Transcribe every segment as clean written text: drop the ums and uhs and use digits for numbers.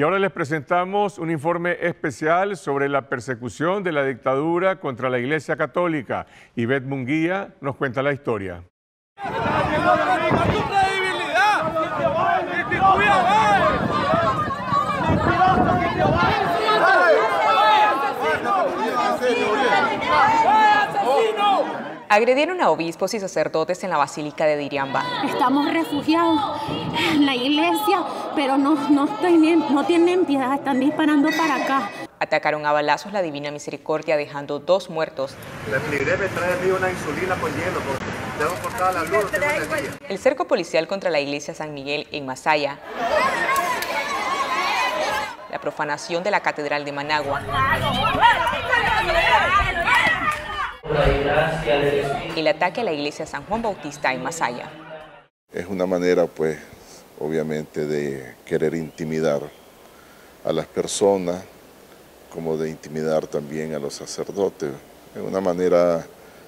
Y ahora les presentamos un informe especial sobre la persecución de la dictadura contra la Iglesia Católica. Ivette Munguía nos cuenta la historia. Agredieron a obispos y sacerdotes en la Basílica de Diriamba. Estamos refugiados en la iglesia, pero no tienen piedad, están disparando para acá. Atacaron a balazos la Divina Misericordia, dejando 2 muertos. Le pediré me trae a mí una insulina con hielo, porque tengo cortada la luz, tengo energía. El cerco policial contra la iglesia San Miguel en Masaya. La profanación de la Catedral de Managua. El ataque a la iglesia San Juan Bautista en Masaya. Es una manera, pues, obviamente, de querer intimidar a las personas, como de intimidar también a los sacerdotes. Es una manera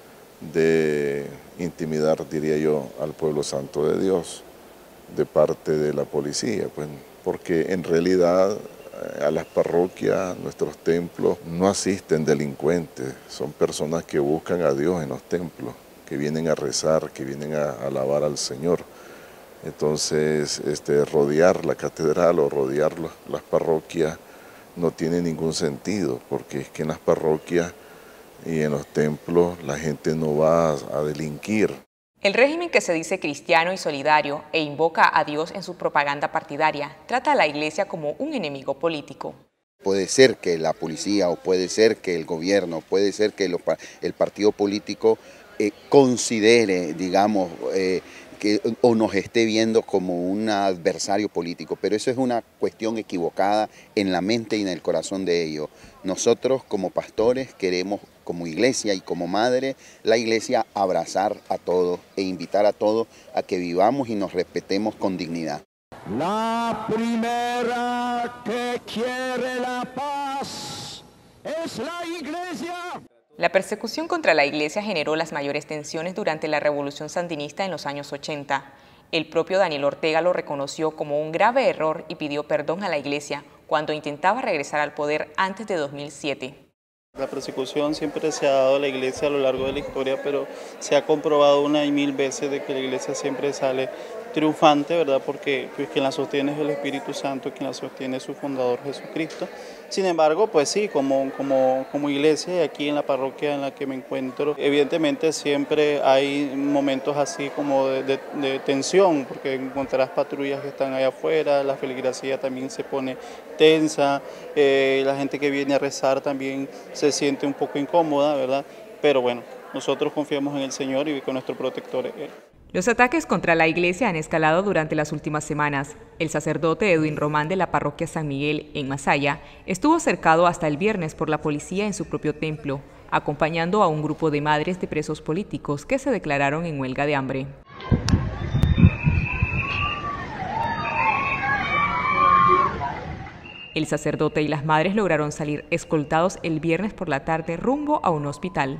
de intimidar, diría yo, al pueblo santo de Dios, de parte de la policía, pues, porque en realidad a las parroquias, nuestros templos, no asisten delincuentes, son personas que buscan a Dios en los templos, que vienen a rezar, que vienen a alabar al Señor. Entonces, rodear la catedral o rodear las parroquias no tiene ningún sentido, porque es que en las parroquias y en los templos la gente no va a delinquir. El régimen, que se dice cristiano y solidario e invoca a Dios en su propaganda partidaria, trata a la iglesia como un enemigo político. Puede ser que la policía o puede ser que el gobierno, puede ser que el partido político considere, digamos, o nos esté viendo como un adversario político, pero eso es una cuestión equivocada en la mente y en el corazón de ellos. Nosotros como pastores queremos, como iglesia y como madre, la iglesia abrazar a todos e invitar a todos a que vivamos y nos respetemos con dignidad. La primera que quiere la paz es la iglesia. La persecución contra la iglesia generó las mayores tensiones durante la Revolución Sandinista en los años 80. El propio Daniel Ortega lo reconoció como un grave error y pidió perdón a la iglesia cuando intentaba regresar al poder antes de 2007. La persecución siempre se ha dado a la iglesia a lo largo de la historia, pero se ha comprobado una y mil veces de que la iglesia siempre sale triunfante, ¿verdad? Porque pues, quien la sostiene es el Espíritu Santo, quien la sostiene es su fundador Jesucristo. Sin embargo, pues sí, como iglesia y aquí en la parroquia en la que me encuentro, evidentemente siempre hay momentos así como de tensión, porque encontrarás patrullas que están allá afuera, la feligresía también se pone tensa, la gente que viene a rezar también se siente un poco incómoda, ¿verdad? Pero bueno, nosotros confiamos en el Señor y con nuestro protector Él. Los ataques contra la iglesia han escalado durante las últimas semanas. El sacerdote Edwin Román de la parroquia San Miguel en Masaya estuvo cercado hasta el viernes por la policía en su propio templo, acompañando a un grupo de madres de presos políticos que se declararon en huelga de hambre. El sacerdote y las madres lograron salir escoltados el viernes por la tarde rumbo a un hospital.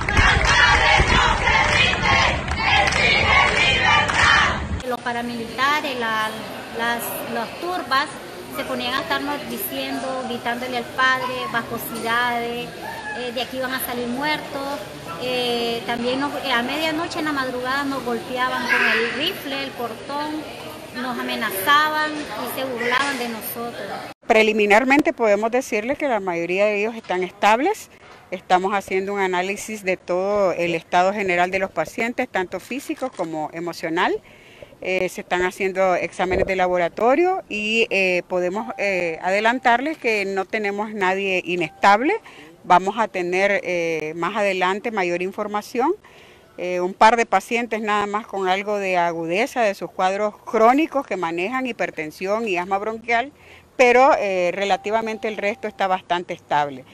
Los paramilitares, las turbas, se ponían a estarnos diciendo, gritándole al padre, bajosidades, de aquí van a salir muertos. También a medianoche en la madrugada nos golpeaban con el rifle, el portón, nos amenazaban y se burlaban de nosotros. Preliminarmente podemos decirles que la mayoría de ellos están estables. Estamos haciendo un análisis de todo el estado general de los pacientes, tanto físico como emocional. Se están haciendo exámenes de laboratorio y podemos adelantarles que no tenemos nadie inestable. Vamos a tener más adelante mayor información. Un par de pacientes nada más con algo de agudeza de sus cuadros crónicos que manejan hipertensión y asma bronquial, pero relativamente el resto está bastante estable.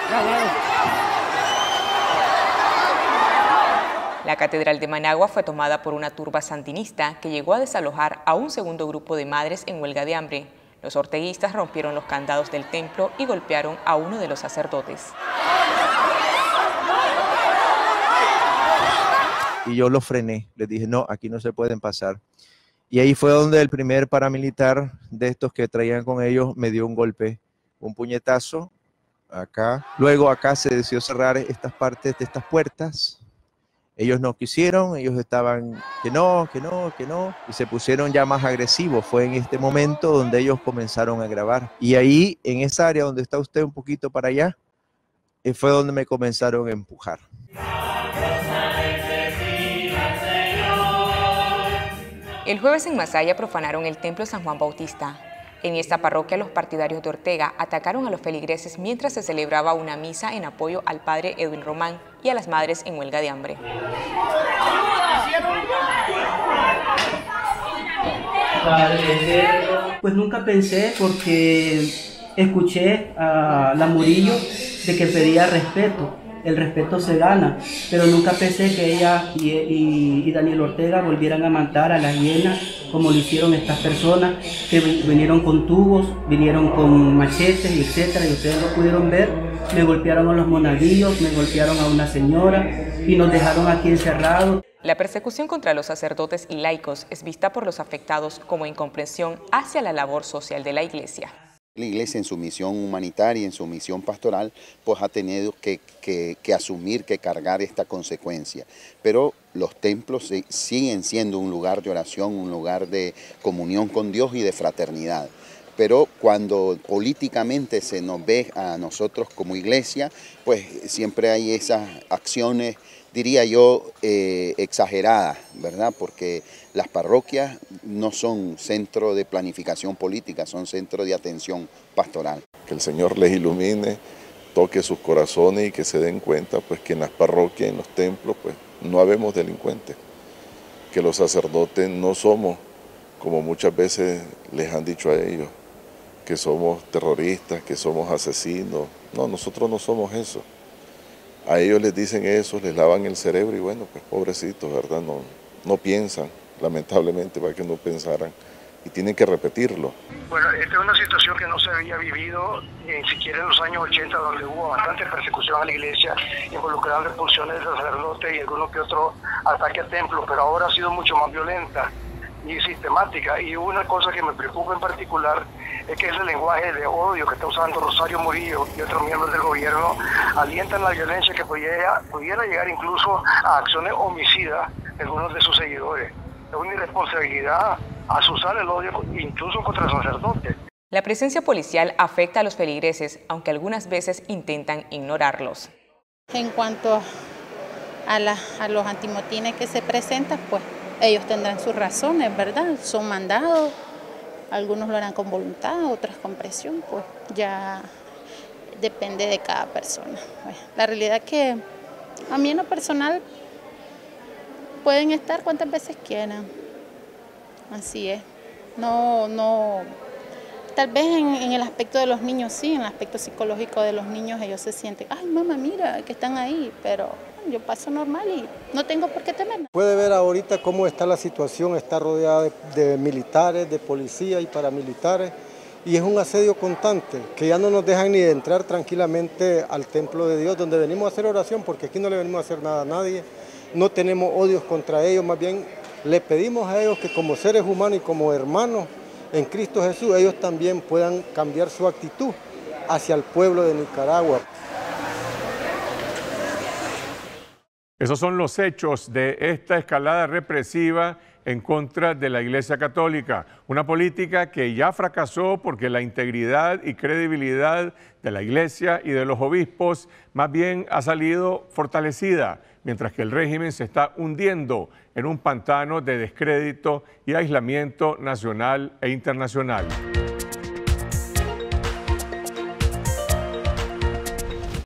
La Catedral de Managua fue tomada por una turba sandinista que llegó a desalojar a un segundo grupo de madres en huelga de hambre. Los orteguistas rompieron los candados del templo y golpearon a uno de los sacerdotes. Y yo los frené, les dije, no, aquí no se pueden pasar. Y ahí fue donde el primer paramilitar de estos que traían con ellos me dio un golpe, un puñetazo acá. Luego acá se decidió cerrar estas partes de estas puertas. Ellos no quisieron, ellos estaban que no, y se pusieron ya más agresivos. Fue en este momento donde ellos comenzaron a grabar. Y ahí, en esa área donde está usted un poquito para allá, fue donde me comenzaron a empujar. El jueves en Masaya profanaron el templo San Juan Bautista. En esta parroquia los partidarios de Ortega atacaron a los feligreses mientras se celebraba una misa en apoyo al padre Edwin Román y a las madres en huelga de hambre. Pues nunca pensé, porque escuché a la Murillo de que pedía respeto. El respeto se gana, pero nunca pensé que ella y Daniel Ortega volvieran a matar a las hienas como lo hicieron estas personas que vinieron con tubos, vinieron con machetes, etcétera, y ustedes lo pudieron ver. Me golpearon a los monaguillos, me golpearon a una señora y nos dejaron aquí encerrados. La persecución contra los sacerdotes y laicos es vista por los afectados como incomprensión hacia la labor social de la Iglesia. La Iglesia en su misión humanitaria, en su misión pastoral, pues ha tenido que asumir, que cargar esta consecuencia. Pero los templos siguen siendo un lugar de oración, un lugar de comunión con Dios y de fraternidad. Pero cuando políticamente se nos ve a nosotros como Iglesia, pues siempre hay esas acciones, diría yo, exageradas, ¿verdad? Porque las parroquias no son centro de planificación política, son centro de atención pastoral. Que el Señor les ilumine, toque sus corazones y que se den cuenta pues, que en las parroquias, en los templos, pues, no habemos delincuentes. Que los sacerdotes no somos, como muchas veces les han dicho a ellos, que somos terroristas, que somos asesinos. No, nosotros no somos eso. A ellos les dicen eso, les lavan el cerebro y bueno, pues pobrecitos, ¿verdad? No piensan, lamentablemente, para que no pensaran, y tienen que repetirlo. Bueno, esta es una situación que no se había vivido ni siquiera en los años 80, donde hubo bastante persecución a la iglesia, involucrando expulsiones de sacerdotes y alguno que otro ataque al templo, pero ahora ha sido mucho más violenta y sistemática. Y una cosa que me preocupa en particular es que ese lenguaje de odio que está usando Rosario Murillo y otros miembros del gobierno alientan la violencia que pudiera llegar incluso a acciones homicidas de algunos de sus seguidores. Es una irresponsabilidad asusar el odio incluso contra sacerdotes. La presencia policial afecta a los feligreses, aunque algunas veces intentan ignorarlos. En cuanto a los antimotines que se presentan, pues ellos tendrán sus razones, ¿verdad? Son mandados. Algunos lo harán con voluntad, otras con presión, pues ya depende de cada persona. Pues, la realidad es que a mí en lo personal pueden estar cuantas veces quieran, así es. No, tal vez en el aspecto de los niños sí, en el aspecto psicológico de los niños ellos se sienten, ay mamá, mira que están ahí, pero yo paso normal y no tengo por qué temer. Puede ver ahorita cómo está la situación, está rodeada de militares, de policías y paramilitares, y es un asedio constante, que ya no nos dejan ni de entrar tranquilamente al templo de Dios, donde venimos a hacer oración, porque aquí no le venimos a hacer nada a nadie, no tenemos odios contra ellos, más bien le pedimos a ellos que como seres humanos y como hermanos en Cristo Jesús, ellos también puedan cambiar su actitud hacia el pueblo de Nicaragua. Esos son los hechos de esta escalada represiva en contra de la Iglesia Católica, una política que ya fracasó porque la integridad y credibilidad de la Iglesia y de los obispos más bien ha salido fortalecida, mientras que el régimen se está hundiendo en un pantano de descrédito y aislamiento nacional e internacional.